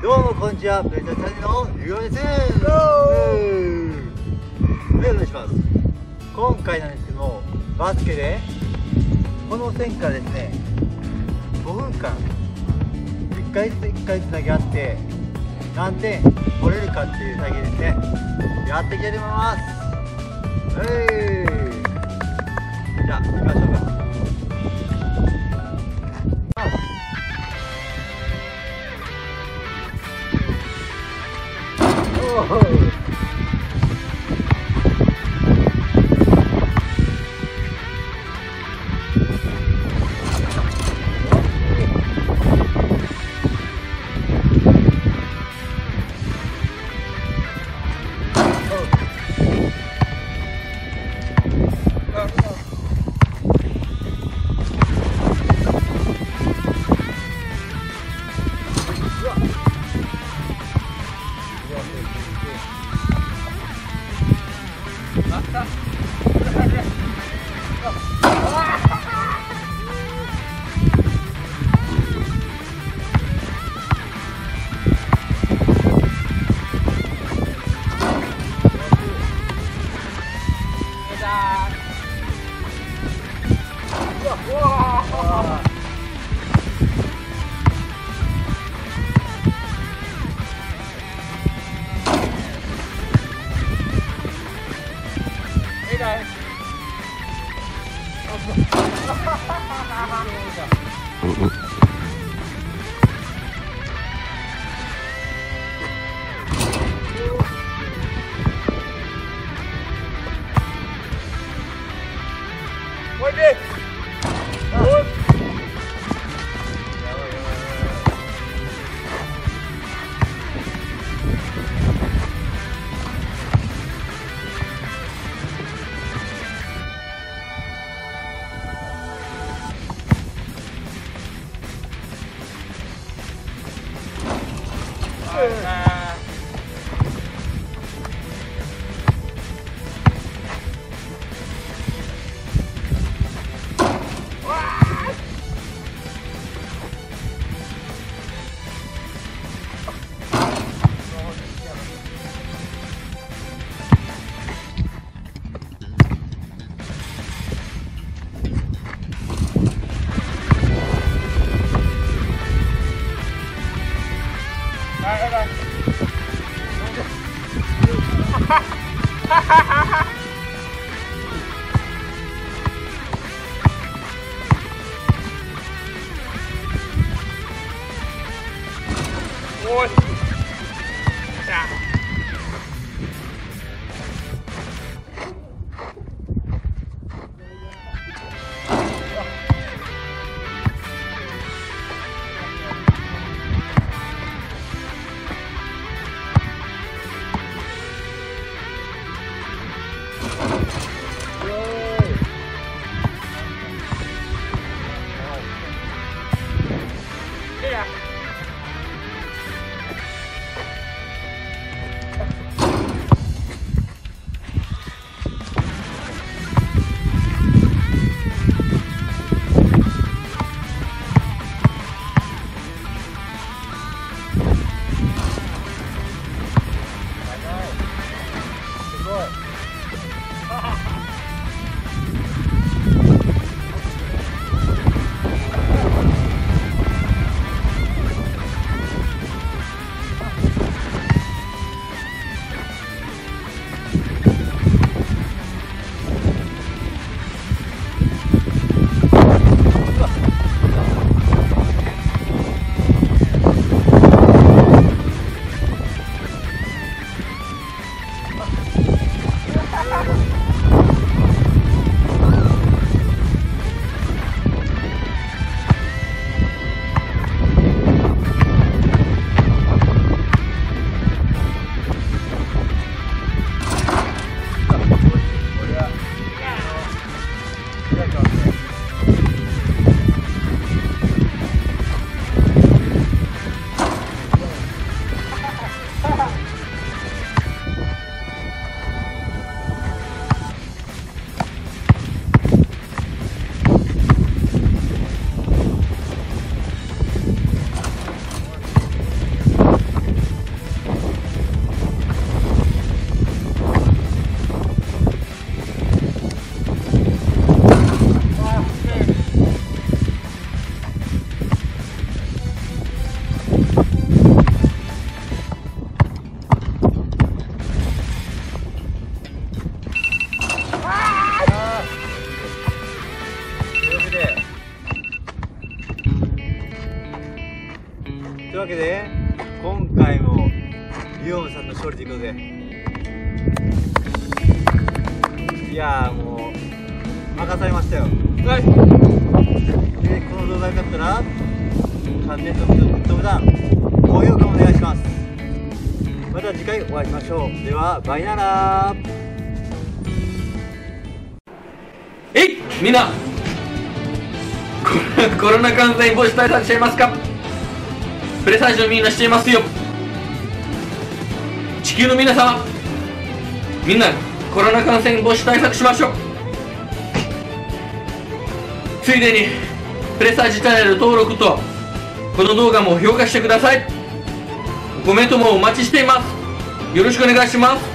どうもこんにちは、プレゼンターのゆうです。お願いします。今回なんですけども、バスケでこの線からですね、5分間1回ずつ1回ずつ投げ合って何点取れるかっていう作業ですね。やっていきたいと思います。じゃあ行きましょうか。 今回もリオンさんの勝利ということで、いやーもう任されましたよ。はい。でこの動画が良かったらチャンネル登録とグッドボタン、高評価もお願いします。また次回お会いしましょう。ではバイナラー。 みんなコロナ感染防止対策していますか？プレサージのみんなしていますよ。地球の皆様、みんなコロナ感染防止対策しましょう。ついでにプレサージチャンネル登録とこの動画も評価してください。コメントもお待ちしています。よろしくお願いします。